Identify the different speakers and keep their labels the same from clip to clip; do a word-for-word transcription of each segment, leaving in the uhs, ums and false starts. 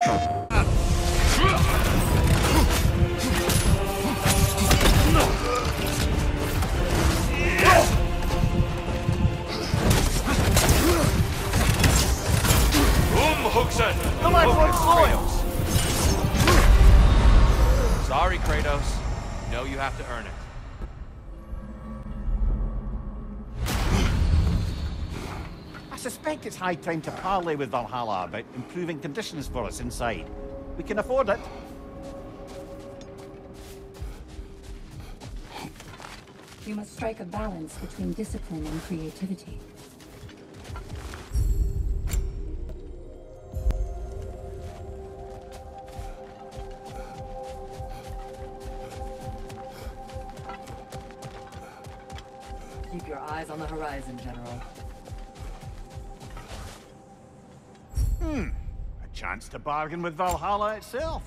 Speaker 1: Come on, Kratos! Sorry, Kratos. You know you have to earn it.
Speaker 2: I suspect it's high time to parley with Valhalla about improving conditions for us inside. We can afford it.
Speaker 3: We must strike a balance between discipline and creativity.
Speaker 4: Keep your eyes on the horizon, General.
Speaker 2: Hmm. A chance to bargain with Valhalla itself.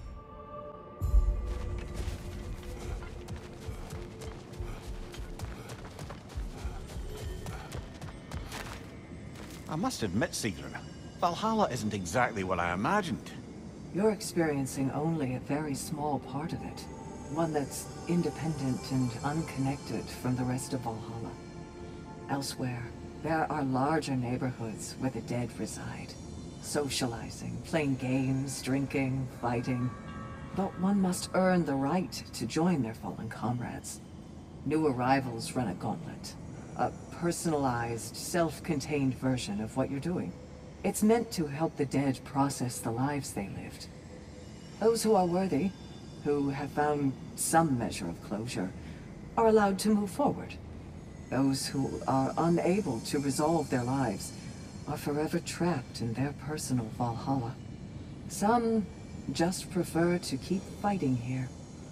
Speaker 2: I must admit, Sigrun, Valhalla isn't exactly what I imagined.
Speaker 4: You're experiencing only a very small part of it. One that's independent and unconnected from the rest of Valhalla. Elsewhere, there are larger neighborhoods where the dead reside. Socializing, playing games, drinking, fighting. But one must earn the right to join their fallen comrades. New arrivals run a gauntlet. A personalized, self-contained version of what you're doing. It's meant to help the dead process the lives they lived. Those who are worthy, who have found some measure of closure, are allowed to move forward. Those who are unable to resolve their lives are forever trapped in their personal Valhalla. Some just prefer to keep fighting here.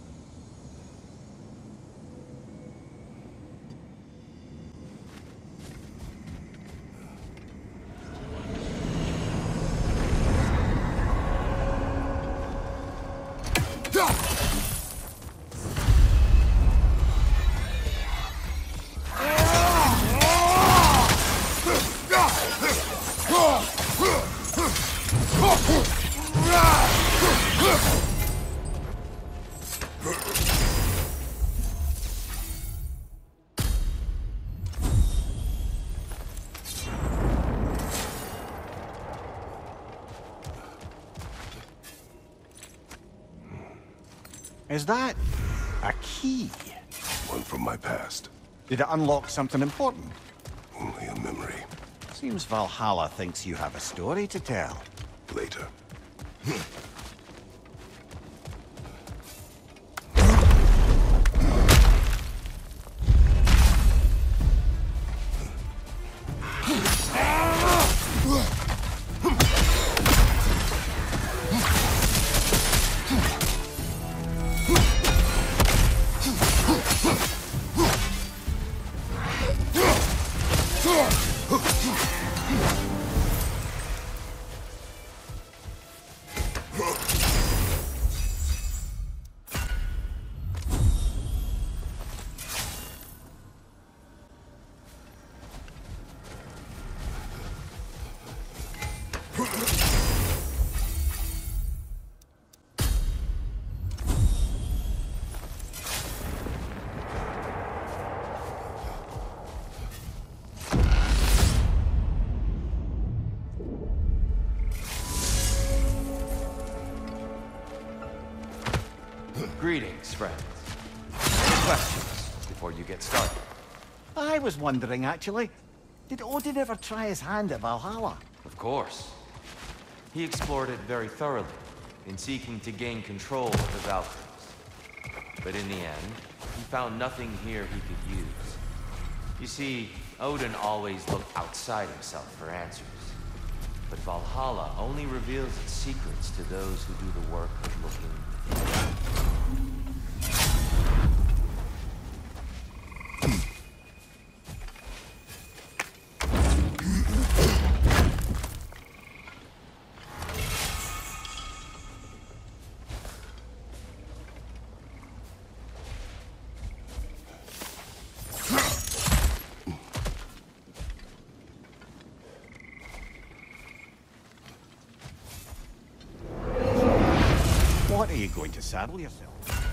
Speaker 2: Is that a key?
Speaker 5: One from my past.
Speaker 2: Did it unlock something important?
Speaker 5: Only a memory.
Speaker 2: Seems Valhalla thinks you have a story to tell.
Speaker 5: Later.
Speaker 1: Greetings, friends. Any questions before you get started?
Speaker 2: I was wondering, actually, did Odin ever try his hand at Valhalla?
Speaker 1: Of course. He explored it very thoroughly, in seeking to gain control of the Valkyries. But in the end, he found nothing here he could use. You see, Odin always looked outside himself for answers. But Valhalla only reveals its secrets to those who do the work of looking within.
Speaker 2: Are you going to saddle yourself?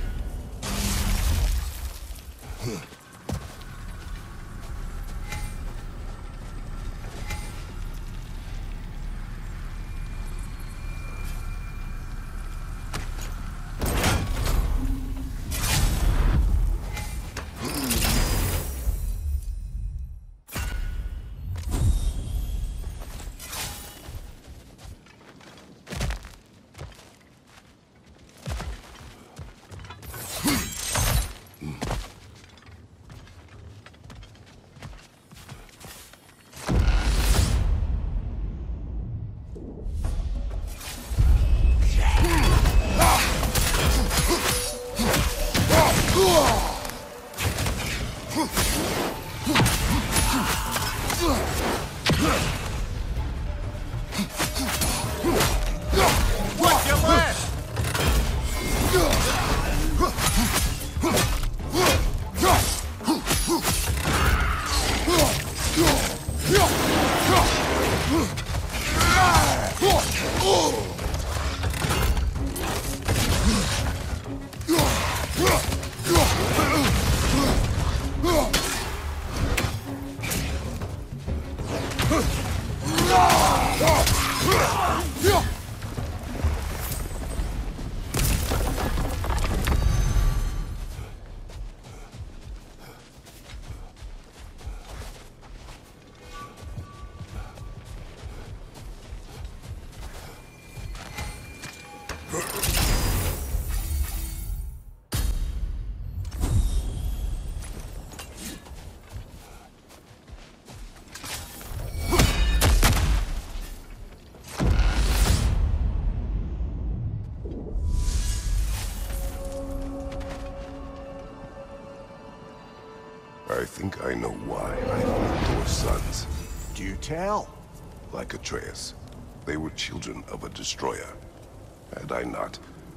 Speaker 5: I think I know why I fled your sons.
Speaker 2: Do tell.
Speaker 5: Like Atreus, they were children of a destroyer. Had I not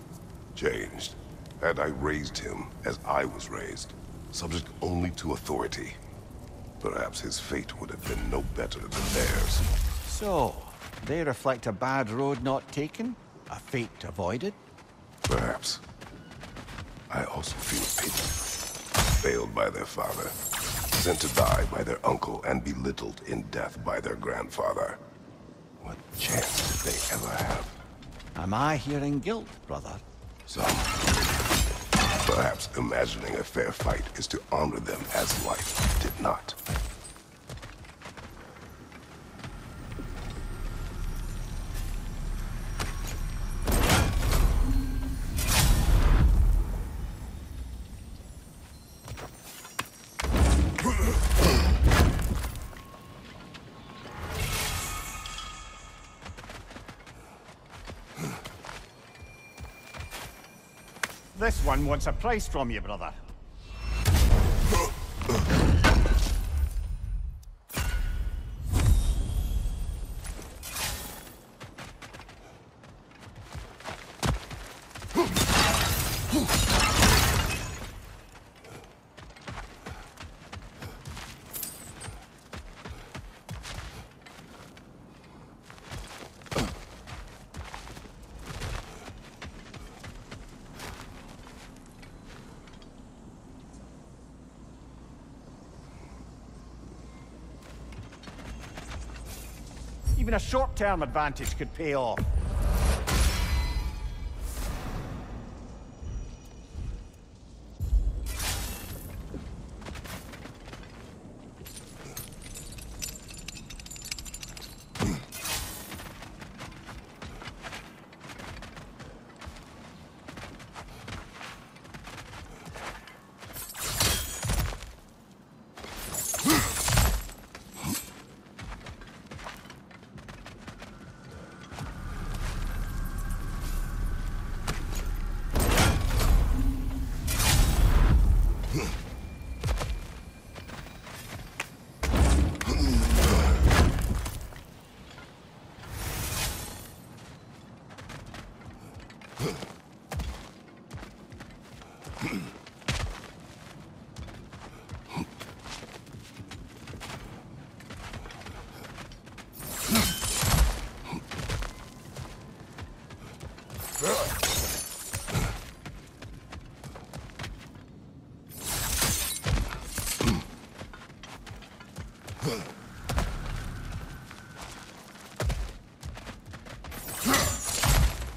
Speaker 5: changed, had I raised him as I was raised, subject only to authority, perhaps his fate would have been no better than theirs.
Speaker 2: So, they reflect a bad road not taken? A fate avoided?
Speaker 5: Perhaps. I also feel pity. Failed by their father, sent to die by their uncle, and belittled in death by their grandfather. What chance did they ever have?
Speaker 2: Am I hearing guilt, brother?
Speaker 5: Some. Perhaps imagining a fair fight is to honor them as life did not.
Speaker 2: This one wants a price from you, brother. Even a short-term advantage could pay off.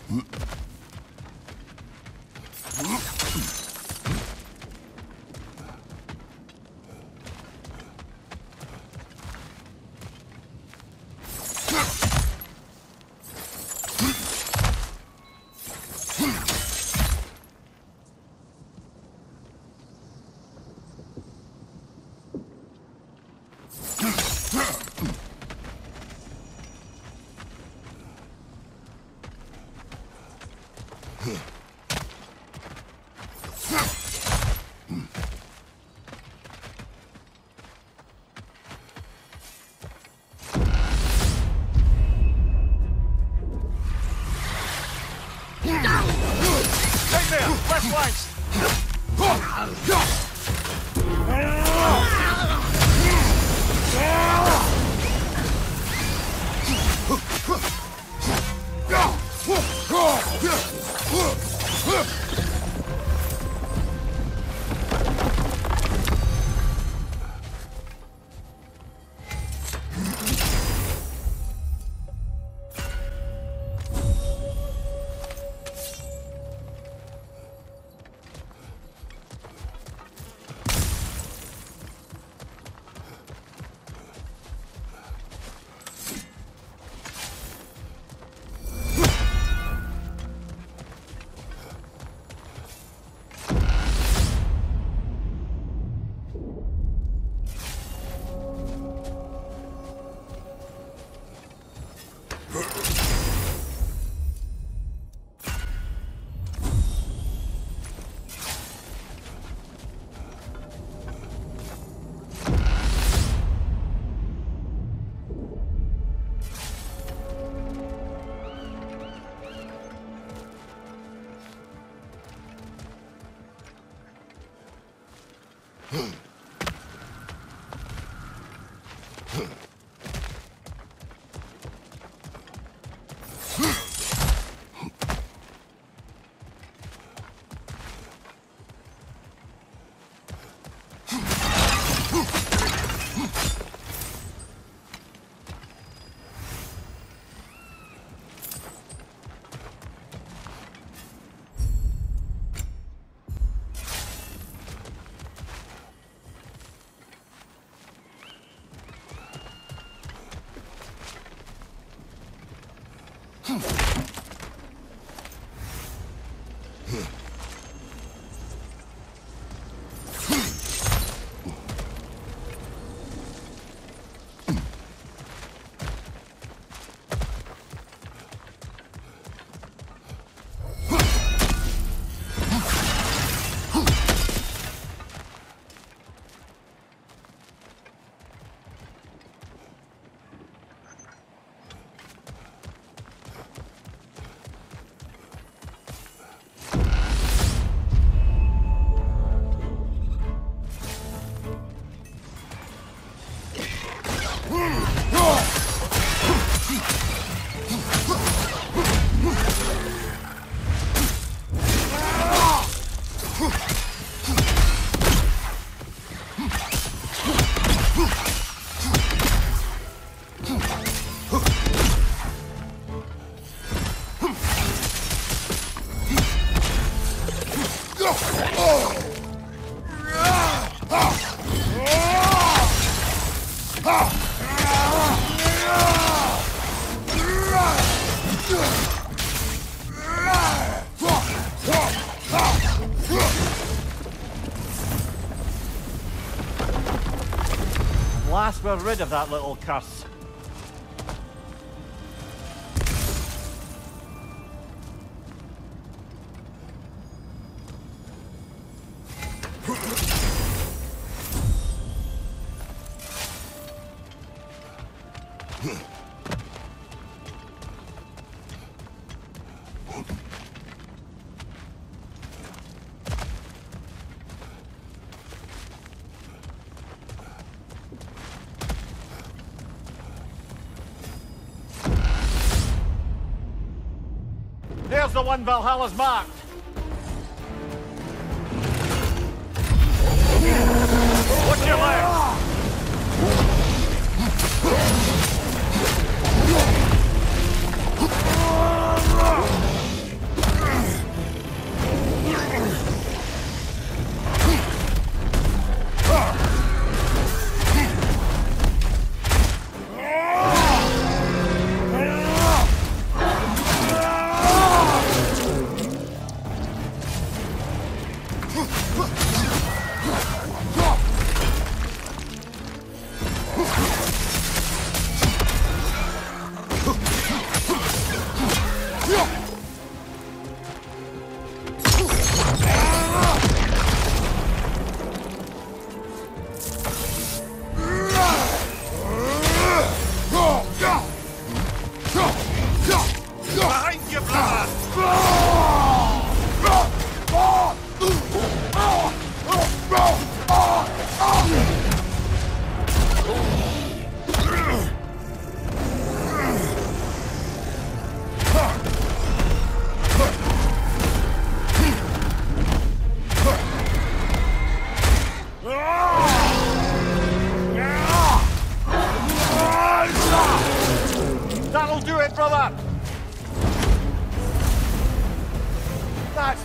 Speaker 2: Last we're rid of that little curse. There's the one Valhalla's marked. What's your left?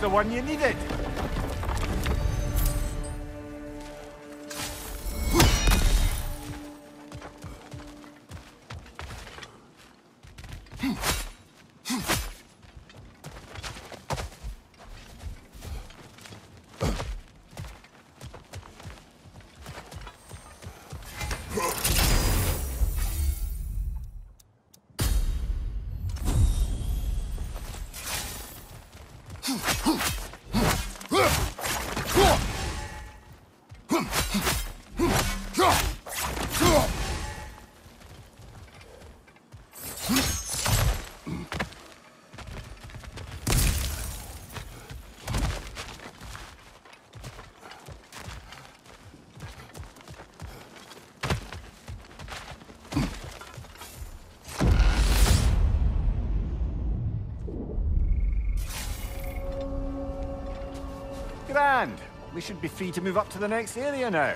Speaker 2: the one you needed. Grand. We should be free to move up to the next area now.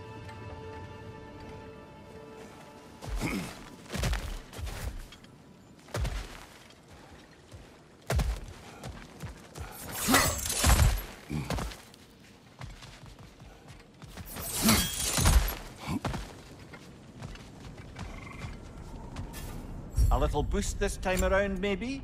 Speaker 2: A little boost this time around, maybe?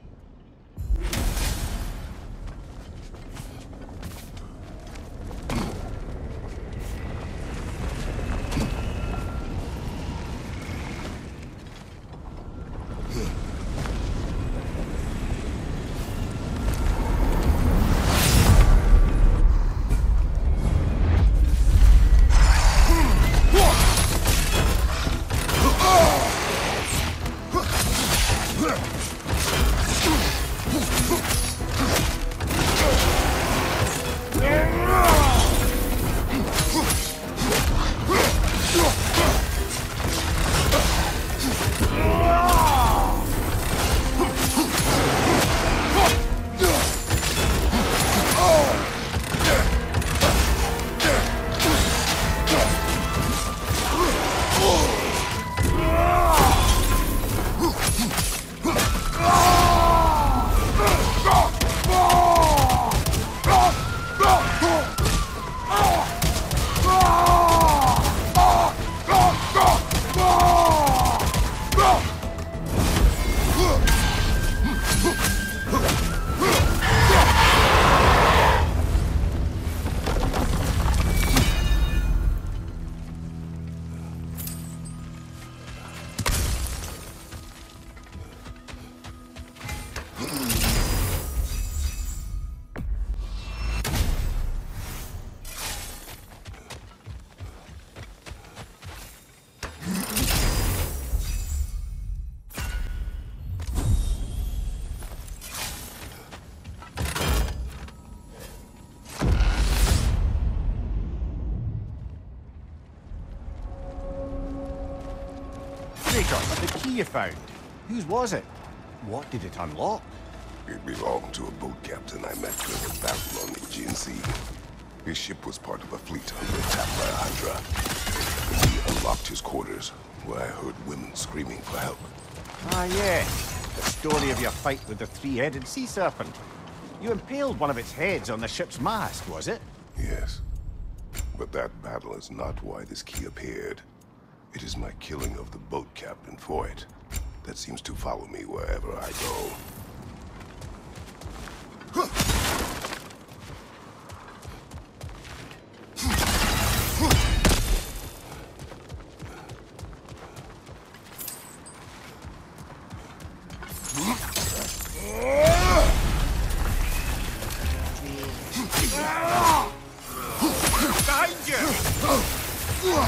Speaker 2: The key you found. Whose was it? What did it unlock?
Speaker 5: It belonged to a boat captain I met during a battle on the Aegean Sea. His ship was part of a fleet under attack by a Hydra. He unlocked his quarters, where I heard women screaming for help.
Speaker 2: Ah, yes. The story of your fight with the three-headed sea serpent. You impaled one of its heads on the ship's mast, was it?
Speaker 5: Yes. But that battle is not why this key appeared. It is my killing of the boat captain for it that seems to follow me wherever I go.
Speaker 2: Behind you!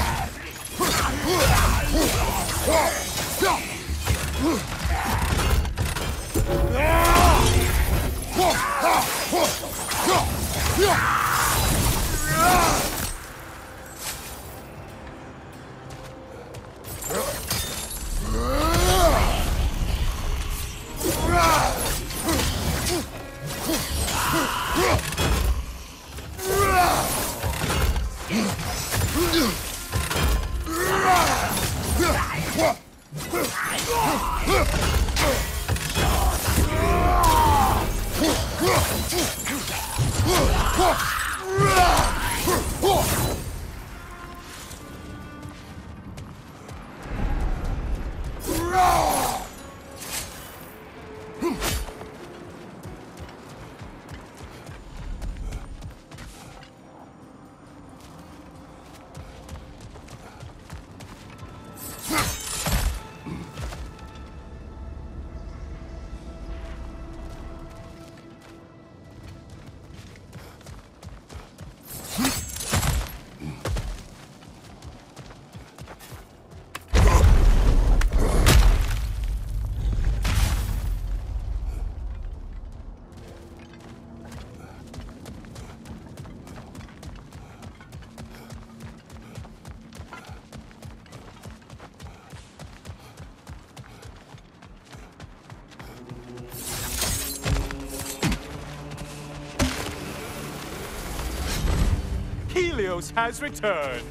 Speaker 6: Helios has returned!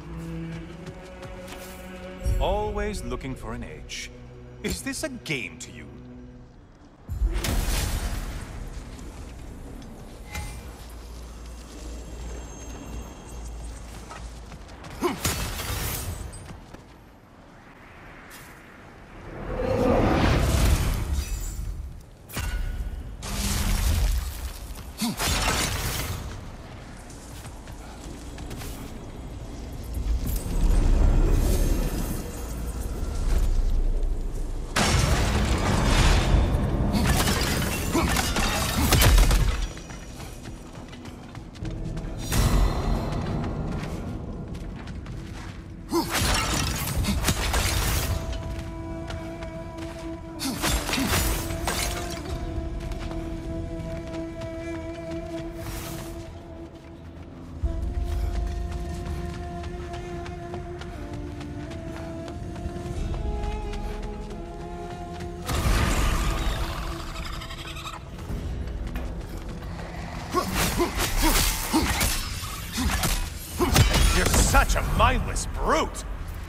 Speaker 6: Always looking for an edge. Is this a game to you? You're such a mindless brute!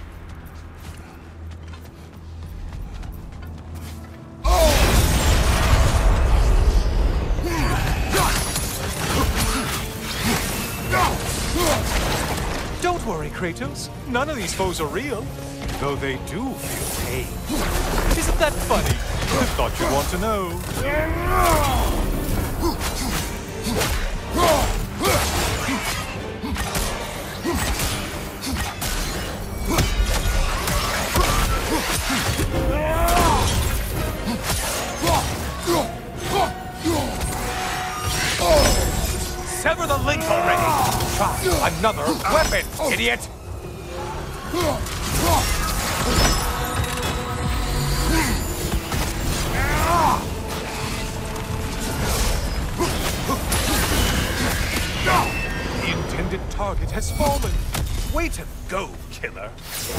Speaker 6: Don't worry, Kratos. None of these foes are real, though they do feel pain. Isn't that funny? I thought you'd want to know. Sever the link already! Try another weapon, idiot! The intended target has fallen. Way to go, killer.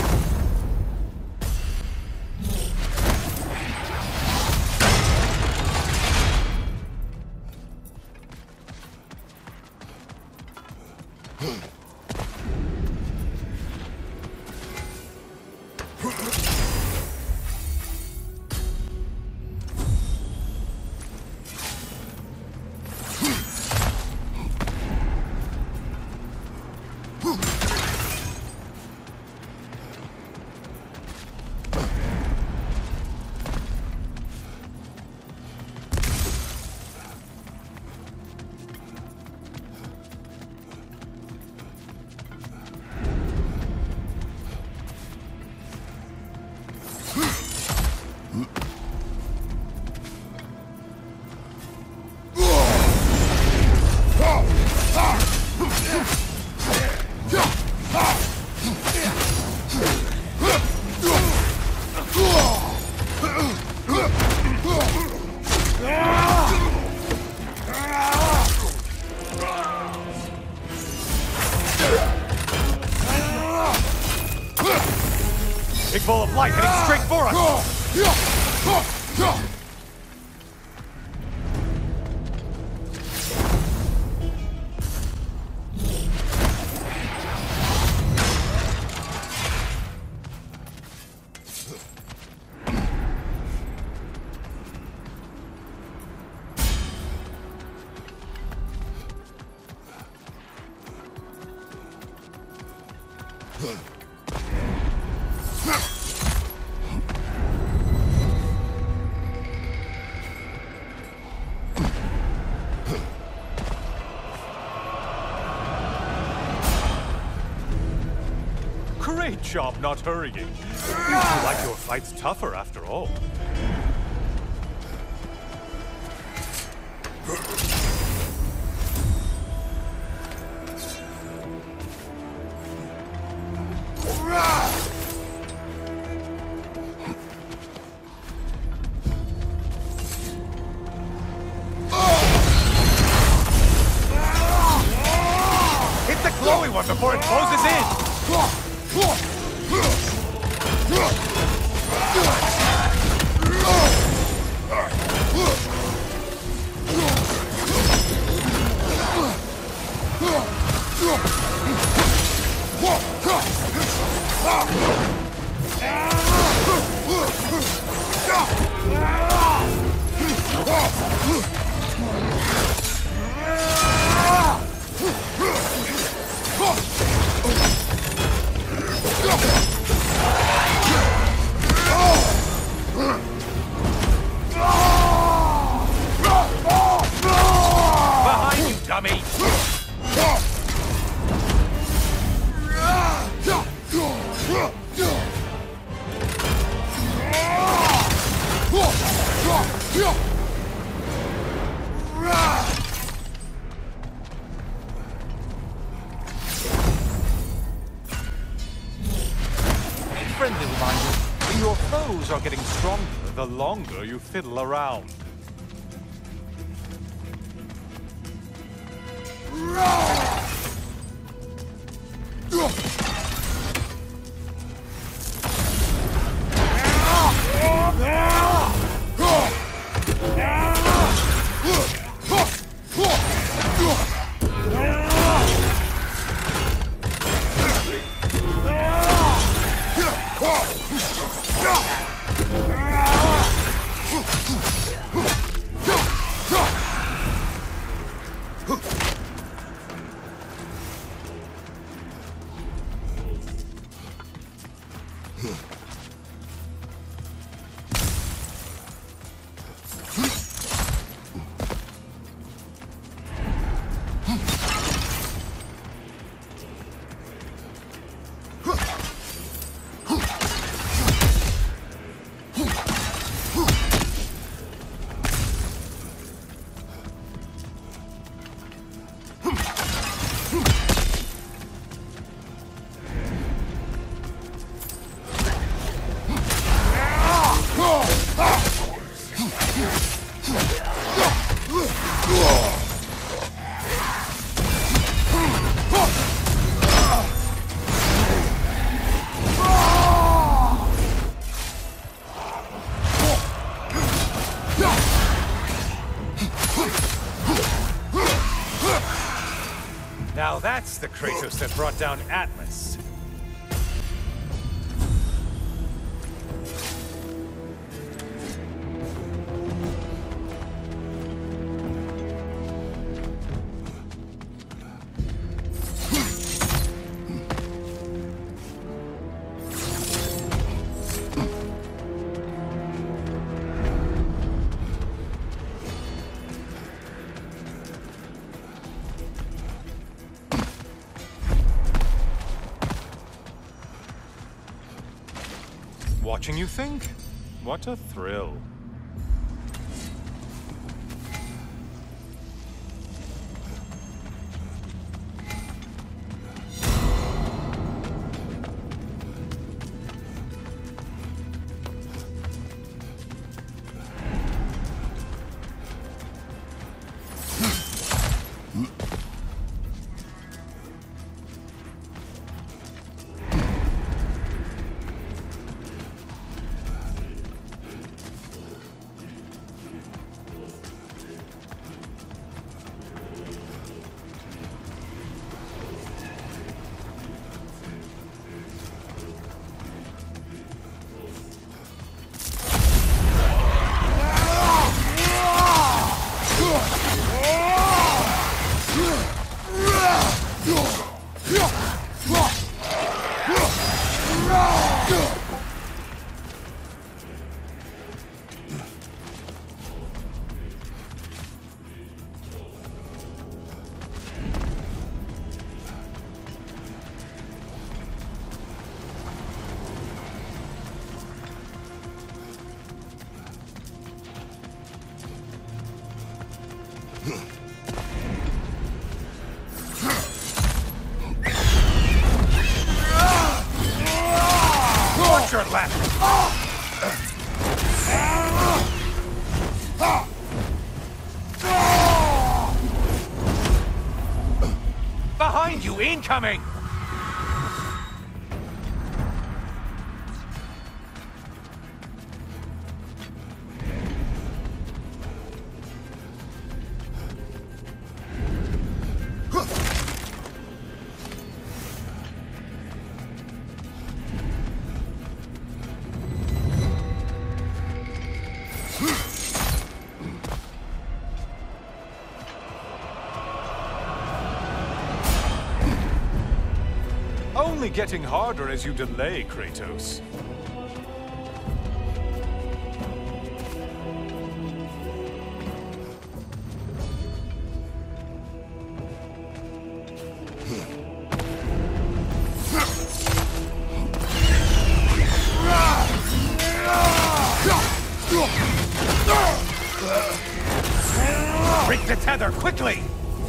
Speaker 6: Big ball of light heading straight for us! Great job not hurrying. You feel like your fight's tougher after all. Hit the glowy one before it closes in! Behind you, dummy! Friendly reminder, your foes are getting stronger the longer you fiddle around. Now that's the Kratos that brought down Atlas. Watching you think? What a thrill. Watch your left! Behind you, incoming! Only getting harder as you delay, Kratos. Break the tether, quickly!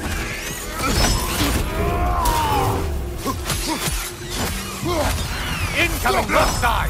Speaker 6: Incoming left side!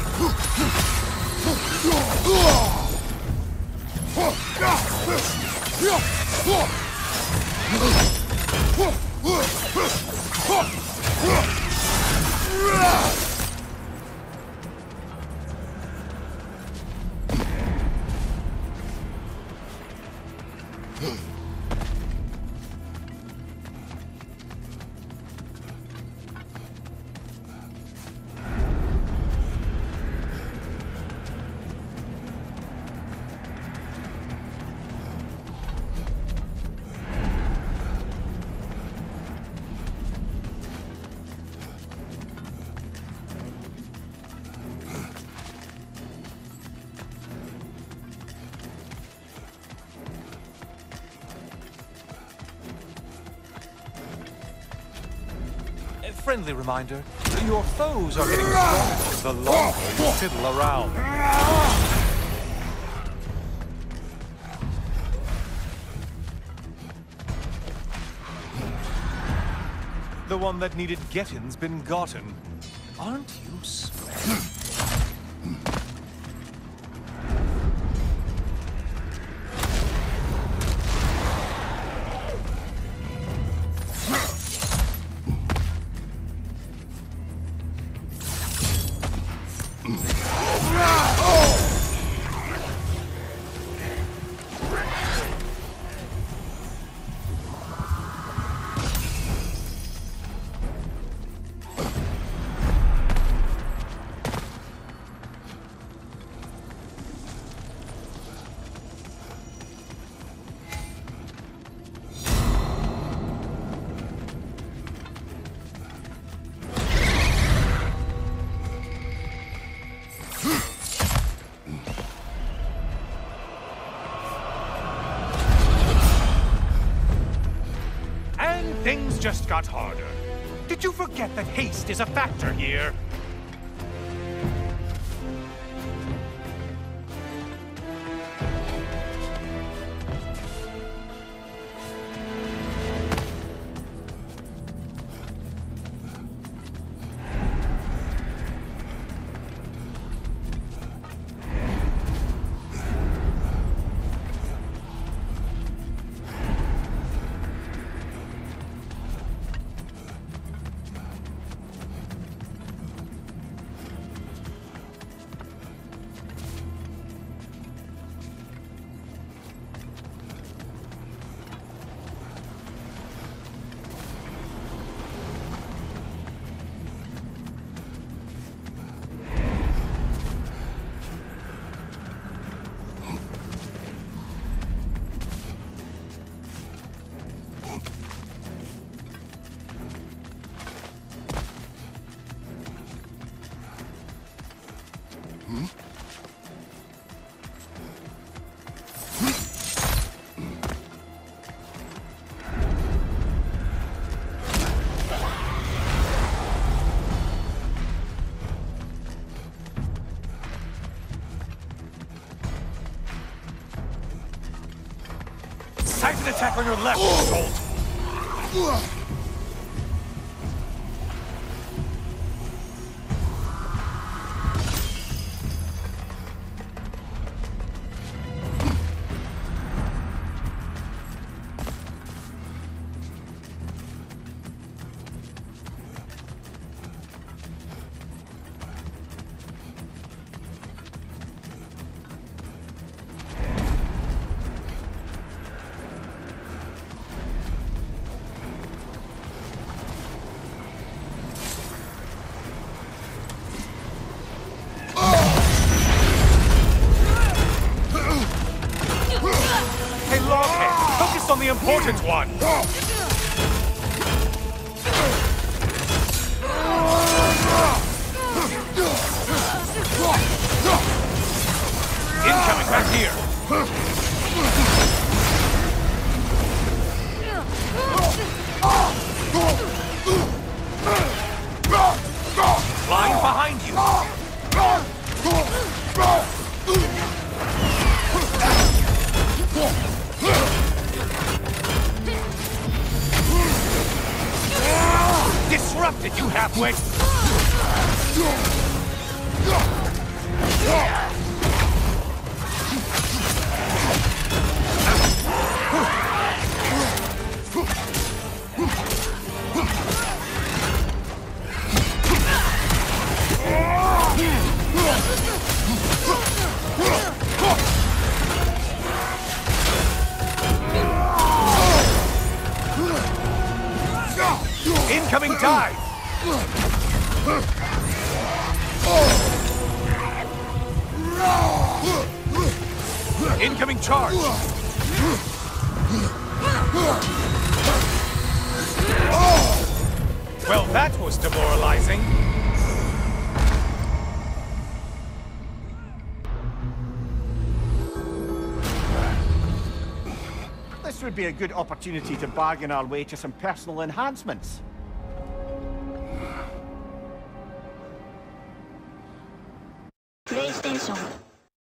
Speaker 6: Friendly reminder, your foes are getting stronger the longer you fiddle around. The one that needed getting's been gotten. Aren't you sweating? Things just got harder. Did you forget that haste is a factor here? attack on your left, Colt. On the important one. Incoming back here. Flying behind you. Disrupted, you halfwit! Incoming dive! Incoming charge! Well, that was demoralizing.
Speaker 2: This would be a good opportunity to bargain our way to some personal enhancements.
Speaker 7: PlayStation